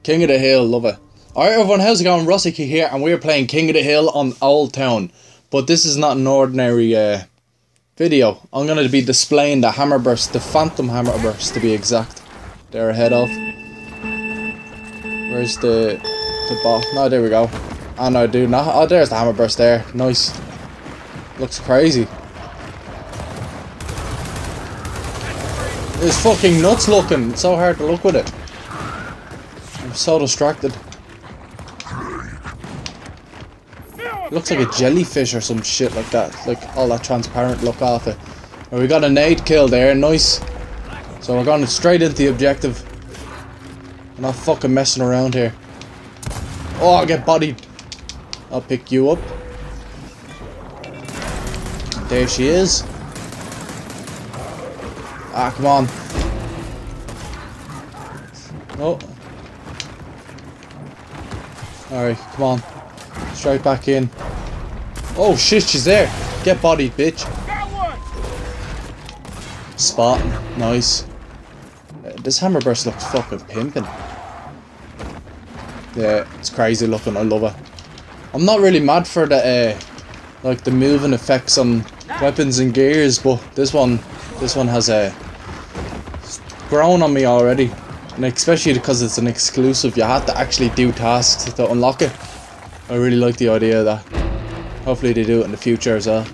King of the Hill, love it. Alright everyone, how's it going? Russiki here, and we're playing King of the Hill on Old Town. But this is not an ordinary video. I'm going to be displaying the Hammerburst, the Phantom Hammerburst to be exact. There ahead of. Where's the bot? No, there we go. Oh no, dude, no. Oh, there's the Hammerburst there. Nice. Looks crazy. It's fucking nuts looking. It's so hard to look with it. I'm so distracted. It looks like a jellyfish or some shit like that. Like all that transparent look off it. And we got a nade kill there. Nice. So we're going straight into the objective. We're not fucking messing around here. Oh, I'll get bodied. I'll pick you up. There she is. Ah, come on. Oh. Alright, come on. Straight back in. Oh shit, she's there. Get bodied, bitch. Spot. Nice. This Hammerburst looks fucking pimping. Yeah, it's crazy looking. I love it. I'm not really mad for the like the moving effects on weapons and gears, but this one has grown on me already, and especially because it's an exclusive. You have to actually do tasks to unlock it. I really like the idea of that. Hopefully they do it in the future as well.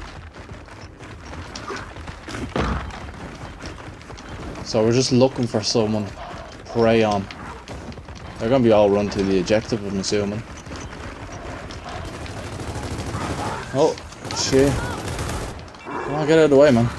So we're just looking for someone to prey on. They're gonna be all run to the objective, I'm assuming. Oh shit. Come on, get out of the way, man.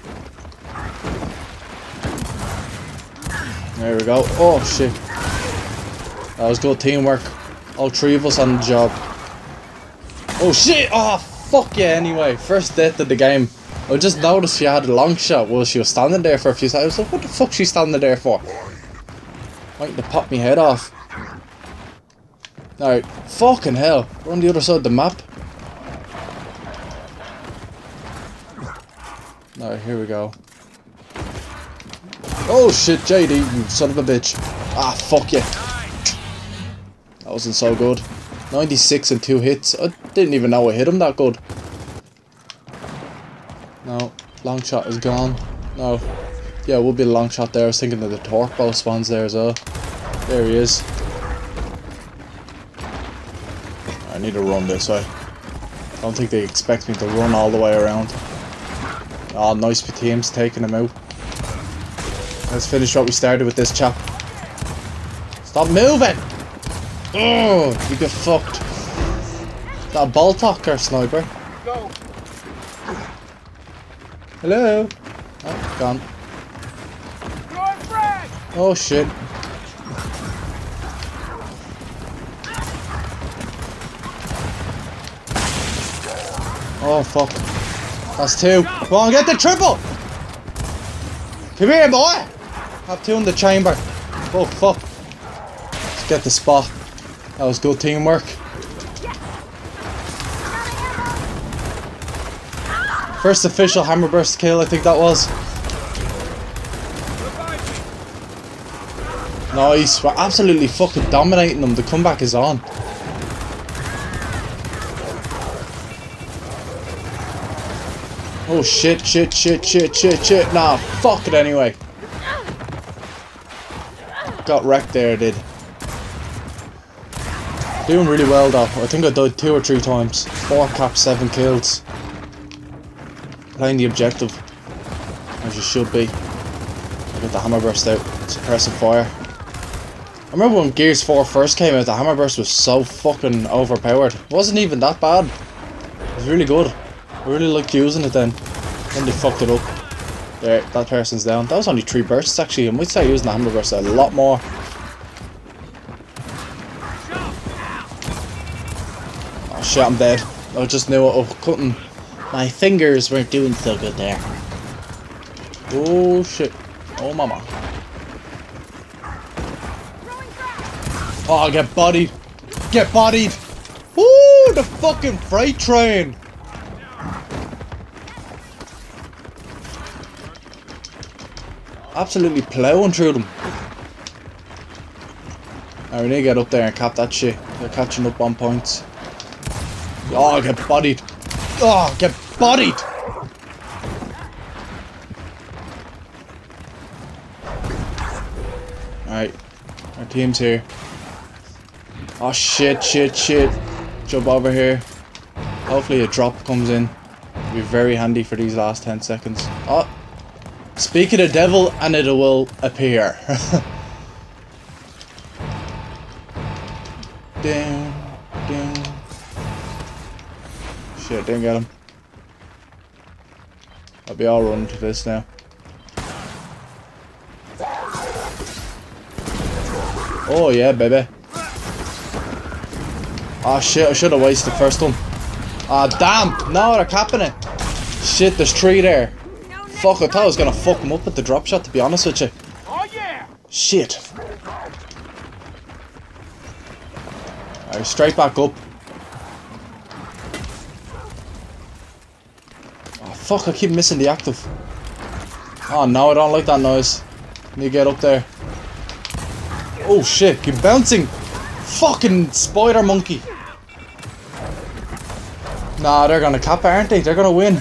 There we go. Oh shit. That was good teamwork. All three of us on the job. Oh shit! Oh fuck yeah, anyway. First death of the game. I just noticed she had a long shot while she was standing there for a few seconds. I was like, what the fuck is she standing there for? Waiting to pop me head off. Alright, fucking hell. We're on the other side of the map. Alright, here we go. Oh shit, JD, you son of a bitch. Ah, fuck you. That wasn't so good. 96 and 2 hits. I didn't even know I hit him that good. No, Longshot is gone. No. Yeah, it would be a Longshot there. I was thinking that the torque bow spawns there as well. There he is. I need to run this way. I don't think they expect me to run all the way around. Oh, nice teams taking him out. Let's finish what we started with this chap. Stop moving! Oh, you get fucked. Is that a Boltok or sniper? Go. Hello? Oh, gone. Oh shit. Oh fuck. That's 2. Come on, get the triple! Come here, boy! Have 2 in the chamber. Oh fuck. Let's get the spot. That was good teamwork. First official Hammerburst kill, I think that was. Nice, we're absolutely fucking dominating them. The comeback is on. Oh shit. Nah, fuck it anyway. Got wrecked there, did. Doing really well though. I think I died 2 or 3 times. 4 caps, 7 kills. Playing the objective. As you should be. Get the Hammerburst out. Suppressive fire. I remember when Gears 4 first came out, the Hammerburst was so fucking overpowered. It wasn't even that bad. It was really good. I really liked using it then. Then they fucked it up. There, that person's down. That was only 3 bursts actually. I might start using the Hammerburst a lot more. Oh shit, I'm dead. I just knew it. Cutting. My fingers weren't doing so good there. Oh shit. Oh mama. Oh, get bodied. Get bodied. Woo, the fucking freight train. Absolutely plowing through them. Alright, we need to get up there and cap that shit. They're catching up on points. Oh, get bodied. Oh, get bodied! Alright, our team's here. Oh shit. Jump over here. Hopefully a drop comes in. It'll be very handy for these last 10 seconds. Oh! Speak of the devil and it will appear. Down. Shit, didn't get him. I'll be all running to this now. Oh yeah, baby. Oh shit, I should have wasted the first one. Ah damn! No, they're capping it. Shit, there's 3 there. Fuck, I thought I was gonna fuck him up with the drop shot, to be honest with you. Oh yeah! Shit. Alright, straight back up. Oh fuck, I keep missing the active. Oh no, I don't like that noise. Need to get up there. Oh shit, keep bouncing! Fucking spider monkey! Nah, they're gonna cap it, aren't they? They're gonna win.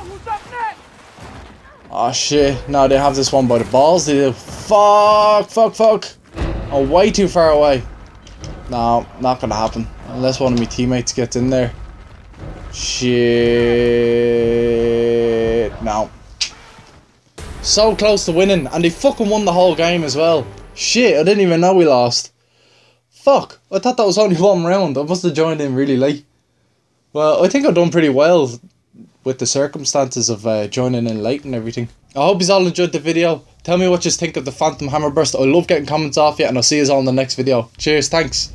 Oh shit, no, they have this one by the balls, they do. Fuck. I'm way too far away. No, not gonna happen. Unless one of my teammates gets in there. Shit. No. So close to winning, and they fucking won the whole game as well. Shit, I didn't even know we lost. Fuck, I thought that was only 1 round. I must have joined in really late. Well, I think I've done pretty well with the circumstances of joining in late and everything. I hope you all enjoyed the video. Tell me what you think of the Phantom Hammerburst. I love getting comments off you, and I'll see you all in the next video. Cheers, thanks.